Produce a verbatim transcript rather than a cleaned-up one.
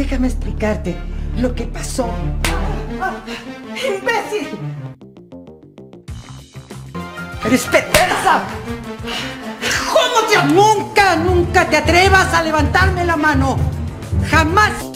déjame explicarte lo que pasó. ¡Imbécil! ¡Eres perversa! ¿Cómo te... Nunca, nunca te atrevas a levantarme la mano! ¡Jamás!